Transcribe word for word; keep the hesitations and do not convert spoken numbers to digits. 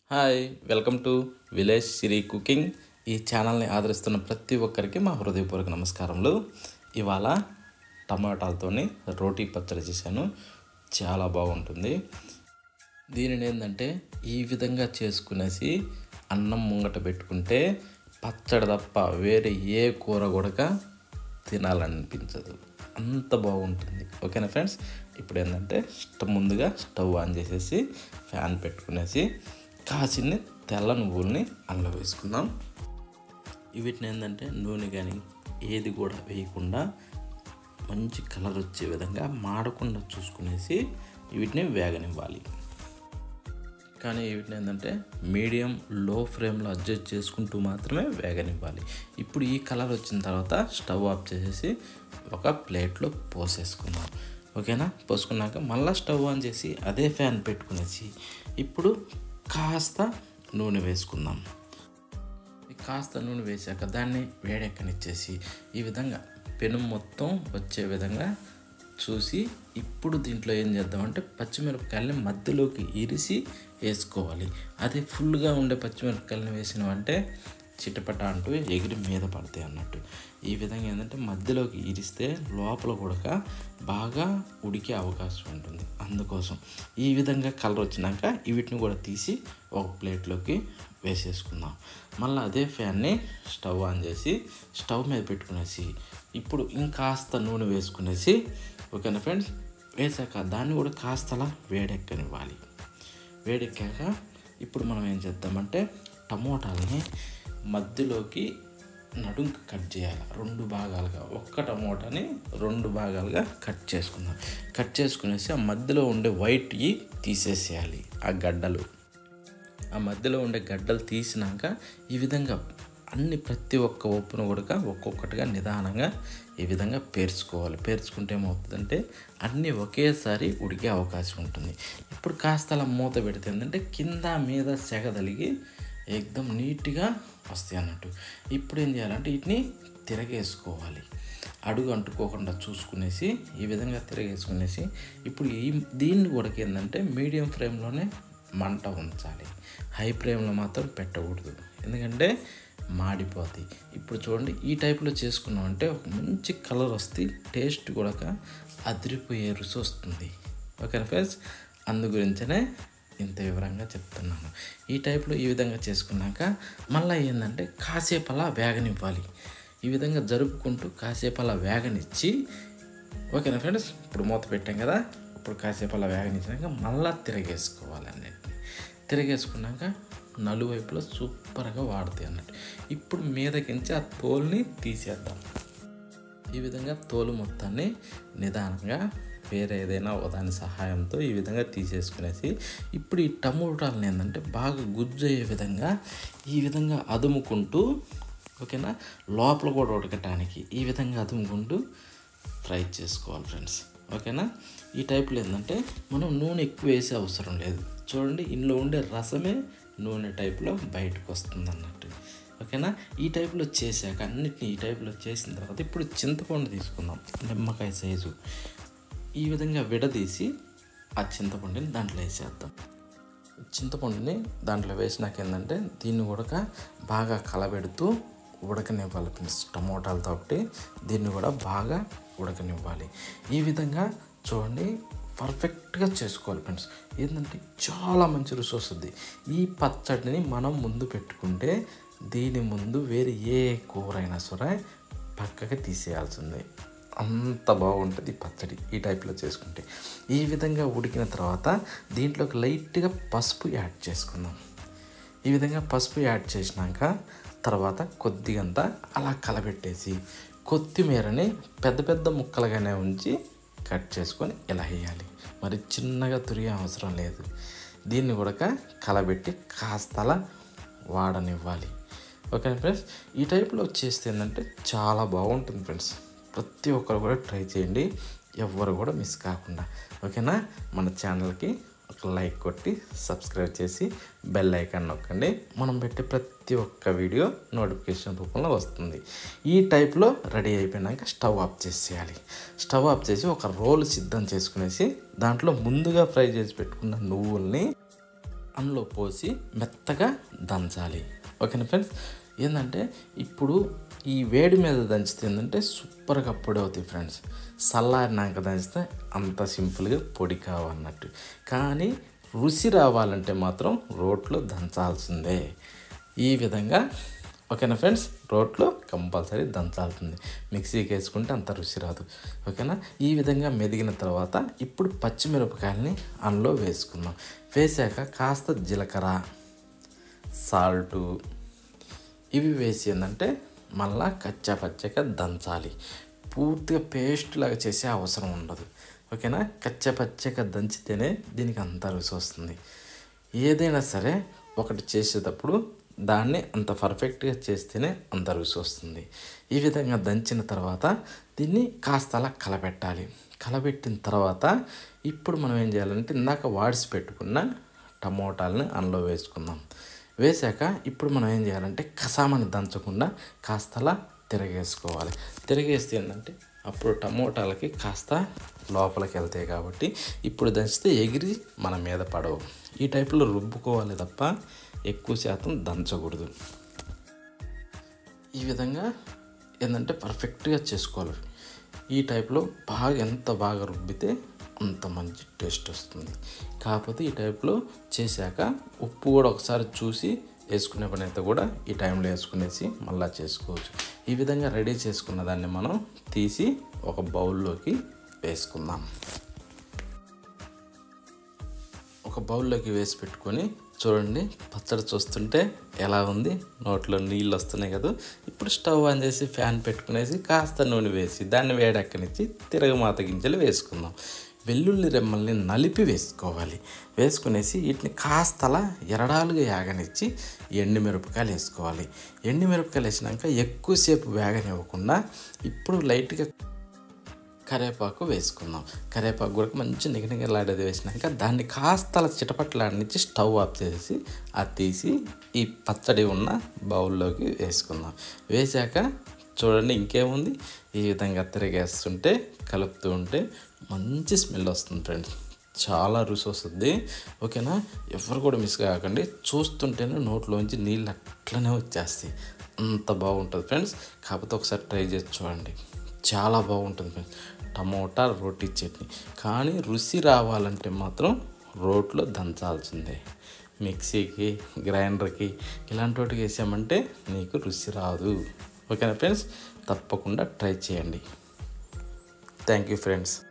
Hi welcome to village Siri cooking. ఈ ఛానల్ని ఆదరిస్తున్న ప్రతి ఒక్కరికి మా హృదయపూర్వక నమస్కారములు. ఇవాళ టమాటాలతోని రోటీ పచ్చడి చేశాను. చాలా బాగుంటుంది. దీనిని ఏంటంటే ఈ విధంగా చేసుకునేసి అన్నం ముంగట పెట్టుకుంటే పచ్చడి తప్ప వేరే ఏ కూర కూడా తినాలనిపించదు, అంత బాగుంటుంది. ఓకేనా ఫ్రెండ్స్, ఇప్పుడు ఏంటంటే స్టవ్ ముందుగా స్టవ్ ఆన్ చేసేసి ఫ్యాన్ పెట్టుకునేసి కాసిన్ని తెల్ల నువ్వుల్ని అందులో వేసుకుందాం. వీటిని ఏంటంటే నూనె కానీ ఏది కూడా వేయకుండా మంచి కలర్ వచ్చే విధంగా మాడకుండా చూసుకునేసి వీటిని వేగనివ్వాలి. కానీ వీటిని ఏంటంటే మీడియం లో ఫ్లేమ్లో అడ్జస్ట్ చేసుకుంటూ మాత్రమే వేగనివ్వాలి. ఇప్పుడు ఈ కలర్ వచ్చిన తర్వాత స్టవ్ ఆఫ్ చేసేసి ఒక ప్లేట్లో పోసేసుకుందాం. ఓకేనా, పోసుకున్నాక మళ్ళీ స్టవ్ ఆన్ చేసి అదే ఫ్యాన్ పెట్టుకునేసి ఇప్పుడు కాస్త నూనె వేసుకుందాం. కాస్త నూనె వేసాక దాన్ని వేడెక్కనిచ్చేసి ఈ విధంగా పెను మొత్తం వచ్చే విధంగా చూసి ఇప్పుడు దీంట్లో ఏం చేద్దామంటే పచ్చిమిరపకాయలని మధ్యలోకి ఇరిసి వేసుకోవాలి. అదే ఫుల్గా ఉండే పచ్చిమిరపకాయలని వేసినవంటే చిటపట అంటూ ఎగిరి మీద పడతాయి అన్నట్టు. ఈ విధంగా ఏంటంటే మధ్యలోకి ఇరిస్తే లోపల కూడా బాగా ఉడికే అవకాశం ఉంటుంది. అందుకోసం ఈ విధంగా కలర్ వచ్చినాక వీటిని కూడా తీసి ఒక ప్లేట్లోకి వేసేసుకుందాం. మళ్ళీ అదే ఫ్యాన్ని స్టవ్ ఆన్ చేసి స్టవ్ మీద పెట్టుకునేసి ఇప్పుడు ఇంకాస్త నూనె వేసుకునేసి ఓకేనా ఫ్రెండ్స్, వేసాక దాన్ని కూడా కాస్తలా వేడెక్కనివ్వాలి. వేడెక్కాక ఇప్పుడు మనం ఏం చేద్దామంటే టమోటాలని మధ్యలోకి నడుంకి కట్ చేయాలి. రెండు భాగాలుగా ఒక్క టమోటాని రెండు భాగాలుగా కట్ చేసుకుందాం. కట్ చేసుకునేసి ఆ మధ్యలో ఉండే వైట్వి తీసేసేయాలి. ఆ గడ్డలు ఆ మధ్యలో ఉండే గడ్డలు తీసినాక ఈ విధంగా అన్ని ప్రతి ఒక్క ఉప్పును కూడా ఒక్కొక్కటిగా నిదానంగా ఈ విధంగా పేర్చుకోవాలి. పేర్చుకుంటే ఏమవుతుందంటే అన్నీ ఒకేసారి ఉడికే అవకాశం ఉంటుంది. ఇప్పుడు కాస్త అలా మూత పెడితే ఏంటంటే కింద మీద సెగదలిగి ఏకదం నీట్గా వస్తాయి అన్నట్టు. ఇప్పుడు ఏం చేయాలంటే వీటిని తిరగేసుకోవాలి. అడుగు అంటుకోకుండా చూసుకునేసి ఈ విధంగా తిరగేసుకునేసి ఇప్పుడు ఈ దీన్ని కూడా ఏంటంటే మీడియం ఫ్లేమ్లోనే మంట ఉంచాలి. హై ఫ్లేమ్లో మాత్రం పెట్టకూడదు, ఎందుకంటే మాడిపోతాయి. ఇప్పుడు చూడండి, ఈ టైప్లో చేసుకున్నామంటే ఒక మంచి కలర్ వస్తుంది, టేస్ట్ కూడా అదిరిపోయే రుచి వస్తుంది. ఓకేనా ఫ్రెండ్స్, అందు గురించనే ఇంత వివరంగా చెప్తున్నాను. ఈ టైప్లో ఈ విధంగా చేసుకున్నాక మళ్ళీ ఏంటంటే కాసేపు అలా వేగనివ్వాలి. ఈ విధంగా జరుపుకుంటూ కాసేపు అలా వేగనిచ్చి ఓకేనా ఫ్రెండ్స్, ఇప్పుడు మూత పెట్టాం కదా, ఇప్పుడు కాసేపు అలా వేగనిచ్చినాక మళ్ళీ తిరగేసుకోవాలి. అన్నింటినీ తిరగేసుకున్నాక నలువైపులో సూపర్గా వాడుతాయి అన్నట్టు. ఇప్పుడు మీదకించి ఆ తోలుని తీసేద్దాం. ఈ విధంగా తోలు మొత్తాన్ని నిదానంగా వేరే ఏదైనా దాని సహాయంతో ఈ విధంగా తీసేసుకునేసి ఇప్పుడు ఈ టమోటాలను ఏంటంటే బాగా గుజ్జు అయ్యే విధంగా ఈ విధంగా అదుముకుంటూ ఓకేనా లోపల కూడా ఉడకటానికి ఈ విధంగా అదుముకుంటూ ఫ్రై చేసుకోవాలి ఫ్రెండ్స్. ఓకేనా, ఈ టైప్లో ఏంటంటే మనం నూనె ఎక్కువ వేసే అవసరం లేదు. చూడండి, ఇందులో ఉండే రసమే నూనె టైప్లో బయటకు వస్తుంది అన్నట్టు. ఓకేనా, ఈ టైప్లో చేశాక అన్నిటిని ఈ టైప్లో చేసిన తర్వాత ఇప్పుడు చింతపండు తీసుకుందాం. నిమ్మకాయ సైజు ఈ విధంగా విడదీసి ఆ చింతపండుని దాంట్లో వేసేద్దాం. చింతపండుని దాంట్లో వేసినాక ఏంటంటే దీన్ని కూడా బాగా కలబెడుతూ ఉడకనివ్వాలి ఫ్రెండ్స్. టమోటాలతో ఒకటి దీన్ని కూడా బాగా ఉడకనివ్వాలి. ఈ విధంగా చూడండి పర్ఫెక్ట్గా చేసుకోవాలి ఫ్రెండ్స్. ఏంటంటే చాలా మంచి రుచి వస్తుంది. ఈ పచ్చడిని మనం ముందు పెట్టుకుంటే దీని ముందు వేరే ఏ కూర అయినా సరే పక్కకి తీసేయాల్సిందే, అంత బాగుంటుంది పచ్చడి ఈ టైప్లో చేసుకుంటే. ఈ విధంగా ఉడికిన తర్వాత దీంట్లోకి లైట్గా పసుపు యాడ్ చేసుకుందాం. ఈ విధంగా పసుపు యాడ్ చేసినాక తర్వాత కొద్దిగంత అలా కలబెట్టేసి కొత్తిమీరని పెద్ద పెద్ద ముక్కలుగానే ఉంచి కట్ చేసుకొని ఇలా వేయాలి. మరి చిన్నగా తురిగే అవసరం లేదు. దీన్ని కూడా కలబెట్టి కాస్త అలా వాడనివ్వాలి. ఓకే ఫ్రెండ్స్, ఈ టైప్లో చేస్తే ఏంటంటే చాలా బాగుంటుంది ఫ్రెండ్స్. ప్రతి ఒక్కరు కూడా ట్రై చేయండి, ఎవ్వరు కూడా మిస్ కాకుండా. ఓకేనా, మన ఛానల్కి ఒక లైక్ కొట్టి సబ్స్క్రైబ్ చేసి బెల్ ఐకాన్ నొక్కండి. మనం పెట్టే ప్రతి ఒక్క వీడియో నోటిఫికేషన్ రూపంలో వస్తుంది. ఈ టైప్లో రెడీ అయిపోయినాక స్టవ్ ఆఫ్ చేసేయాలి. స్టవ్ ఆఫ్ చేసి ఒక రోల్ సిద్ధం చేసుకునేసి దాంట్లో ముందుగా ఫ్రై చేసి పెట్టుకున్న నువ్వుల్ని అందులో పోసి మెత్తగా దంచాలి. ఓకేనా ఫ్రెండ్స్. ఏంటంటే ఇప్పుడు ఈ వేడి మీద దంచితే ఏంటంటే సూపర్గా పొడి అవుతాయి ఫ్రెండ్స్. చల్లారినాక దంచితే అంత సింపుల్గా పొడి కావన్నట్టు. కానీ రుచి రావాలంటే మాత్రం రోట్లో దంచాల్సిందే. ఈ విధంగా ఓకేనా ఫ్రెండ్స్. రోట్లో కంపల్సరీ దంచాల్సింది. మిక్సీకి వేసుకుంటే అంత రుచి రాదు. ఓకేనా. ఈ విధంగా మెదిగిన తర్వాత ఇప్పుడు పచ్చిమిరపకాయలని అందులో వేసుకుందాం. వేసాక కాస్త జీలకర్ర, సాల్టు ఇవి వేసి ఏంటంటే మళ్ళా కచ్చా పచ్చగా దంచాలి. పూర్తిగా పేస్ట్ లాగా చేసే అవసరం ఉండదు. ఓకేనా. కచ్చా పచ్చగా దంచితేనే దీనికి అంత రుచి వస్తుంది. ఏదైనా సరే ఒకటి చేసేటప్పుడు దాన్ని అంత పర్ఫెక్ట్గా చేస్తేనే అంత రుచి వస్తుంది. ఈ విధంగా దంచిన తర్వాత దీన్ని కాస్త అలా కలబెట్టాలి. కలబెట్టిన తర్వాత ఇప్పుడు మనం ఏం చేయాలంటే ఇందాక వాడిసి పెట్టుకున్న టమోటాలని అందులో వేసుకుందాం. వేసాక ఇప్పుడు మనం ఏం చేయాలంటే కసామని దంచకుండా కాస్త అలా తిరగేసుకోవాలి. తిరగేస్తే ఏంటంటే అప్పుడు టమోటాలకి కాస్త లోపలికి వెళ్తాయి కాబట్టి ఇప్పుడు దంచితే ఎగిరి మన మీద పడవు. ఈ టైప్లో రుబ్బుకోవాలి తప్ప ఎక్కువ శాతం దంచకూడదు. ఈ విధంగా ఏంటంటే పర్ఫెక్ట్గా చేసుకోవాలి. ఈ టైప్లో బాగా ఎంత బాగా రుబ్బితే అంత మంచి టేస్ట్ వస్తుంది. కాకపోతే ఈ టైప్లో చేశాక ఉప్పు కూడా ఒకసారి చూసి వేసుకునే పని అయితే కూడా ఈ టైంలో వేసుకునేసి మళ్ళీ చేసుకోవచ్చు. ఈ విధంగా రెడీ చేసుకున్న దాన్ని మనం తీసి ఒక బౌల్లోకి వేసుకుందాం. ఒక బౌల్లోకి వేసి పెట్టుకొని చూడండి పచ్చడి చూస్తుంటే ఎలా ఉంది, నోట్లో నీళ్ళు వస్తున్నాయి కదా. ఇప్పుడు స్టవ్ ఆన్ చేసి ఫ్యాన్ పెట్టుకునేసి కాస్త నూనె వేసి దాన్ని వేడెక్కనిచ్చి తిరగమాత గింజలు వేసుకుందాం. వెల్లుల్లి రెమ్మల్ని నలిపి వేసుకోవాలి. వేసుకునేసి వీటిని కాస్తలా ఎరడాలుగా యాగనిచ్చి ఎండుమిరపకాయలు వేసుకోవాలి. ఎండుమిరపకాయలు వేసినాక ఎక్కువసేపు వేగనివ్వకుండా ఇప్పుడు లైట్గా కరివేపాకు వేసుకుందాం. కరివేపాకు కూడా మంచి నిగనిగలాడేది వేసినాక దాన్ని కాస్త అలా చిటపట్లాడినిచ్చి స్టవ్ ఆఫ్ చేసి అది తీసి ఈ పచ్చడి ఉన్న బౌల్లోకి వేసుకుందాం. వేసాక చూడండి ఇంకేముంది, ఈ విధంగా తిరిగేస్తుంటే కలుపుతూ ఉంటే మంచి స్మెల్ వస్తుంది ఫ్రెండ్స్. చాలా రుచి వస్తుంది. ఓకేనా. ఎవరు కూడా మిస్ కాకండి. చూస్తుంటేనే నోట్లోంచి నీళ్ళు అట్లనే వచ్చేస్తాయి. అంత బాగుంటుంది ఫ్రెండ్స్. కాకపోతే ఒకసారి ట్రై చేసి చూడండి, చాలా బాగుంటుంది ఫ్రెండ్స్. టమోటా రోటీ చట్నీ. కానీ రుచి రావాలంటే మాత్రం రోట్లో దంచాల్సిందే. మిక్సీకి, గ్రైండర్కి ఇలాంటి వాటికి వేసామంటే నీకు రుచి రాదు. ఓకేనా ఫ్రెండ్స్. తప్పకుండా ట్రై చేయండి. Thank you friends.